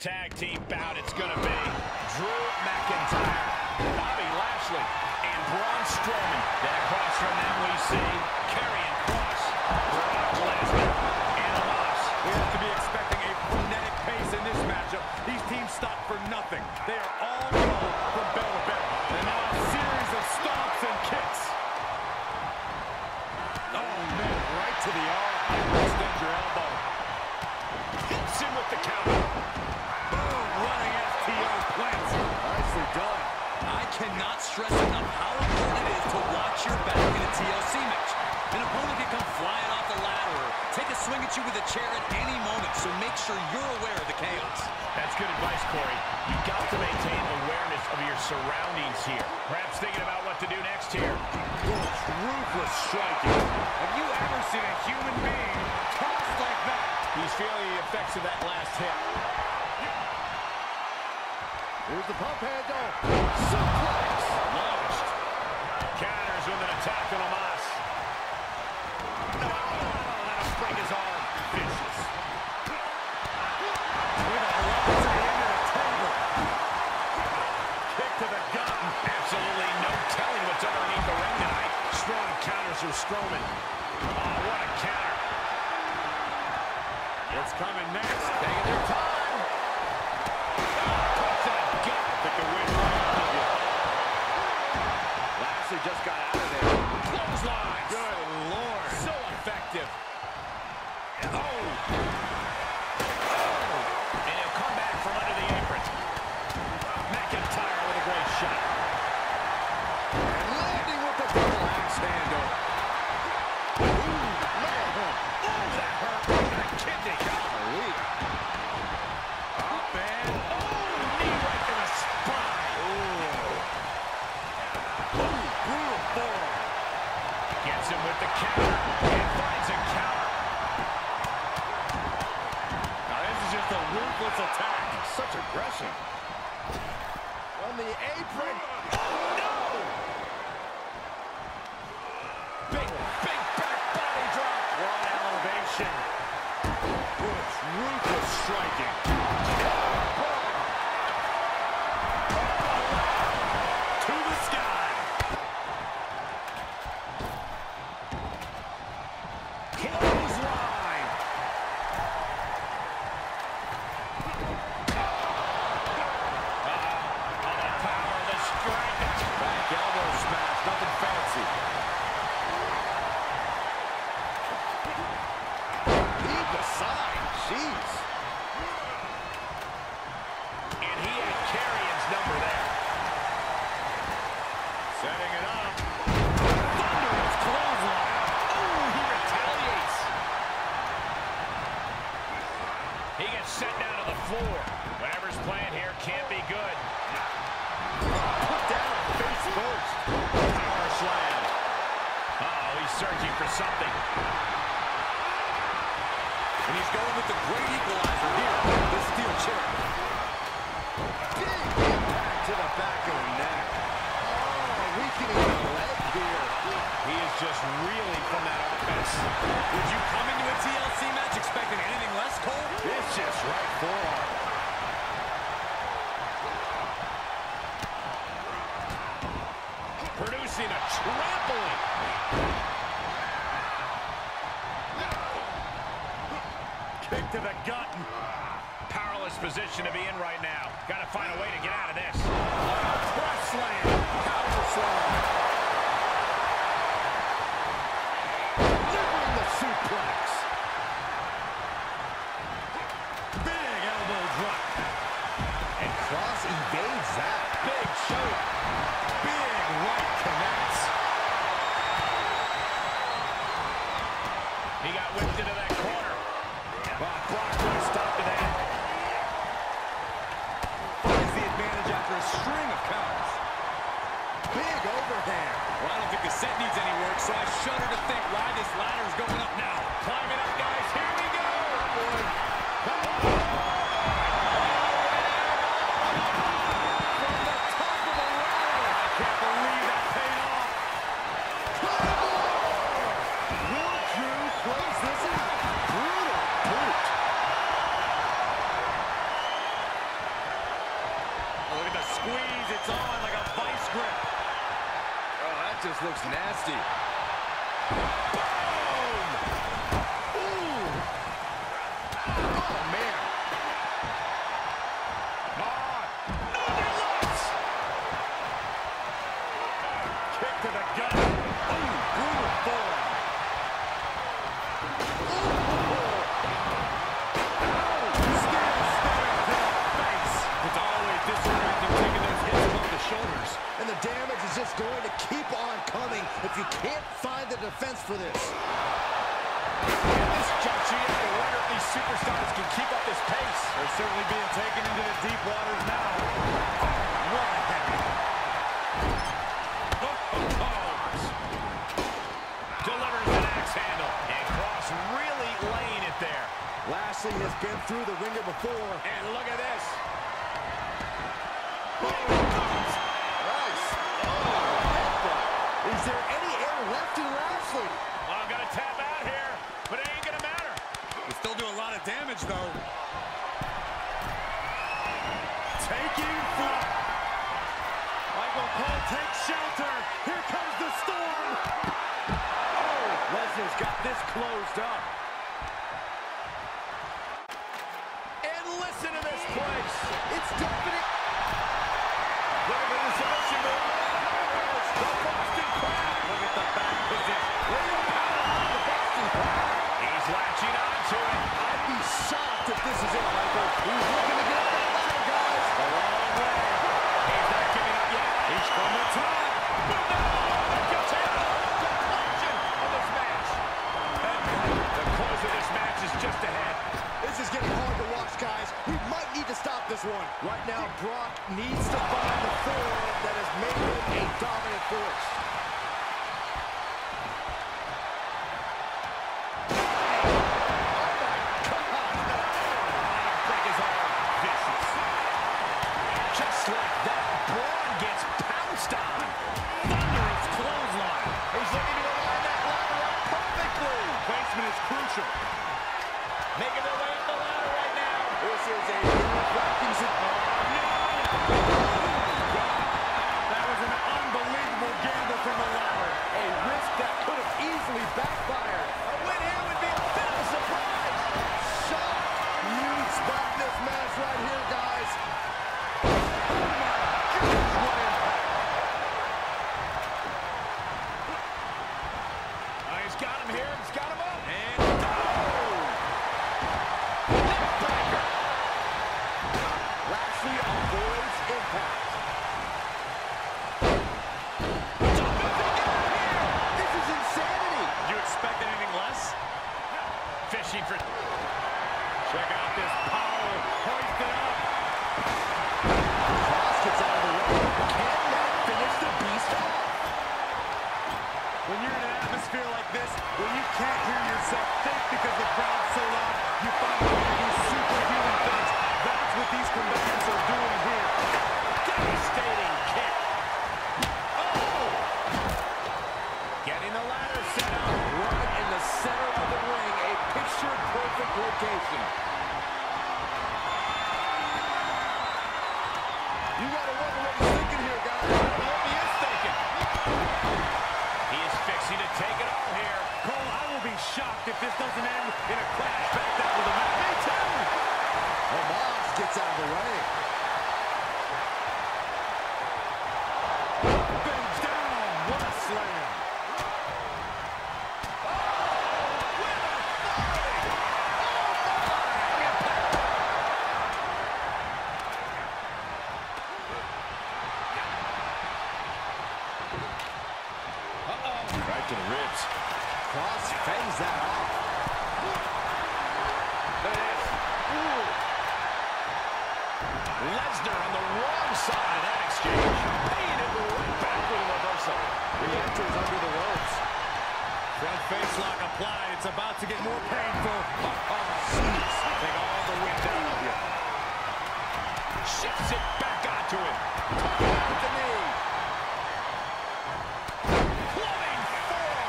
tag team bout it's going to be. Drew McIntyre, Bobby Lashley, and Braun Strowman. Then across from them we see Karrion Kross, Brock Lesnar, and Omos. We have to be expecting a frenetic pace in this matchup. These teams stop for nothing. They are all trouble from bell to bell. And now a series of stomps and kicks. Oh, man, right to the arm. Extend your elbow. Hits him with the counter. Boom, running STO plants. Nicely done. I cannot stress enough how important it is to watch your back in a TLC match. An opponent can come flying off the ladder or take a swing at you with a chair at any moment, so make sure you're aware of the chaos. That's good advice, Corey. You've got to maintain awareness of your surroundings here. Perhaps thinking about what to do next here. Ruthless striking. Have you ever seen a human being tossed like that? He's feeling the effects of that last hit. Here's the pump handle. Suplex. Launched. Counters with an attack on Omos. Oh, that'll break his arm. Vicious. With a right to the end of the table. Kick to the gut. Absolutely no telling what's underneath the ring tonight. Strong counters from Strowman. Oh, what a counter. It's coming next. Taking their time. Lashley just got out of there. Clothesline. Good Lord. So effective. Oh. And he'll come back from under the apron. McIntyre with a great shot. And landing with the double axe handle. Ooh, That hurt. That kidney. golly. Up and Knee right to the spine. brutal form. Gets him with the counter. And finds a counter. Now this is just a ruthless attack. Such aggression. On the apron. Oh no! Big back body drop. What elevation. It's ruthless striking. To the sky. Clothesline. Power of the strike. Back elbow smash, nothing fancy. Leave the side, jeez. And he had Karrion's number there. Setting it up. Thunderous clothesline. Oh, he retaliates. He gets sent down to the floor. Whatever's playing here can't be good. Put down face first. Power slam. Uh-oh, he's searching for something. And he's going with the great equalizer here, the steel chair. Big impact to the back of the neck. Oh, weakening the leg here. He is just reeling from that offense. Would you come into a TLC match expecting anything less, Cole? Vicious right forearm. Producing a trampling. Kick to the gut. Powerless position to be in right now. Got to find a way to get out of this. Press slam. Power slam. Delivering the suplex. Big elbow drop. And Kross evades that. Big shot. Big right connects. He got whipped into that corner. Brock put a stop to that. Finds the advantage after a string of counters. Big overhand. nasty. Boom! Ooh! Oh, man. Kick to the gut. Ooh, brutal form. And the damage is just going to keep on coming if you can't find the defense for this. At this juncture, you have to wonder if these superstars can keep up this pace. They're certainly being taken into the deep waters now. What a heavy. Delivers an axe handle. And Cross really laying it there. Lashley has been through the ringer before. And look at this. Is there any air left in Lashley? Well, I'm going to tap out here, but it ain't going to matter. He's still doing a lot of damage, though. Taking flight. Michael Cole takes shelter. Here comes the storm. Oh, Lesnar's got this closed up. And listen to this place. It's definite. Look at the submission move. The Boston Crab. Look at the back position. He's latching onto it. I'd be shocked if this is it, Michael. He's looking to get up that ladder, guys. A long way. He's not giving up yet. He's from the top. Of this match. The close of this match is just ahead. This is getting hard to watch, guys. We might need to stop this one. Right now, Brock needs to find the form that has made him a dominant force. Break his arm. Vicious. Just like that, Braun gets pounced on. Thunderous clothesline. He's looking to align that ladder up perfectly. Placement is crucial. Making their way up the ladder right now. This is a nerve-wracking That was an unbelievable gamble from the ladder. a risk that could have easily backfired. A win here would be a bit of a surprise. Shock. Huge spot in this match right here, guys. He's got him here. He's got him up. And Neckbreaker. Lashley avoids impact. This is insanity. did you expect anything less? Fishing for... Check out this power. Hoist it up. Cross gets out of the way. Can that finish the beast off? When you're in an atmosphere like this, where you can't hear yourself think because the crowd's so loud, you find a way to do superhuman things. That's what these combatants are doing here. Devastating kick. Oh! Getting the ladder set up. Right in the center of the ring, a picture-perfect location. You gotta wonder what he's thinking here, guys. I don't know what he is thinking. He is fixing to take it all here. Cole, I will be shocked if this doesn't end in a crash back down to the mat. Me too! Omos gets out of the way. Bends down. What a slam. Right to the ribs. Cross fends that off. There it is. Lesnar on the wrong side of that exchange. Paying it right back with a reversal. Re-enters under the ropes. Front face lock applied. It's about to get more painful. Jeez. Take all the wind out of you. Shifts it back onto him. Talking out the knee. Plumbing forearm.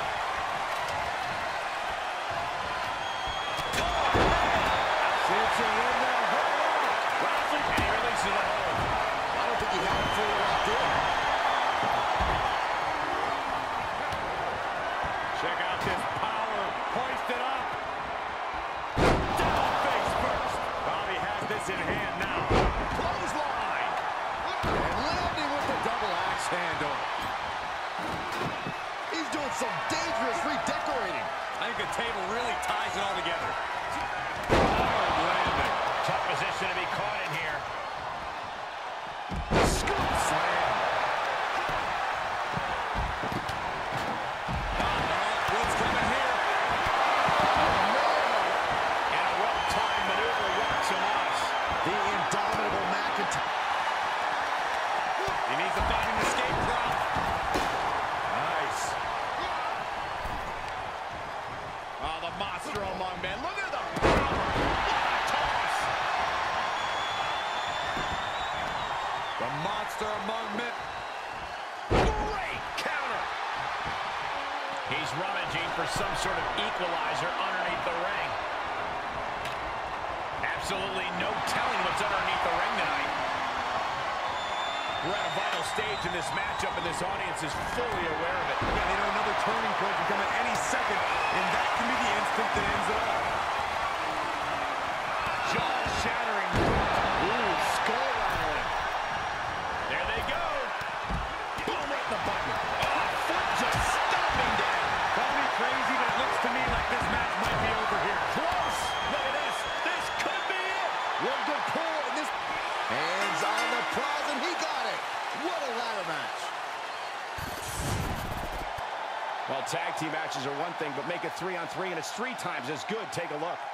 Samson in there. Rousey, and he releases the hold. I don't think he had it fully locked in. Absolutely no telling what's underneath the ring tonight. We're at a vital stage in this matchup, and this audience is fully aware of it. Yeah, they know another turning point can come at any second, and that can be the instant that ends it all. Jaw-shattering. Ooh, skull-rattling. There they go. Boom, right in the button. Oh, foot just stomping down. Call me crazy, but it looks to me like this match might be over here. Close. Look at this. This could be it. One good pull, and this... Hands on the prize, and he got it. What a ladder match. Well, tag team matches are one thing, but make it 3-on-3, and it's 3 times as good. Take a look.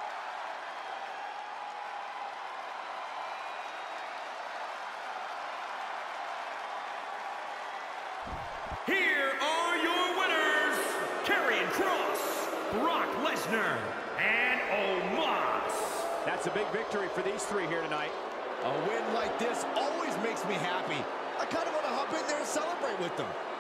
Here are your winners, Karrion Kross, Brock Lesnar, and Omos. That's a big victory for these 3 here tonight. A win like this always makes me happy. I kind of want to hop in there and celebrate with them.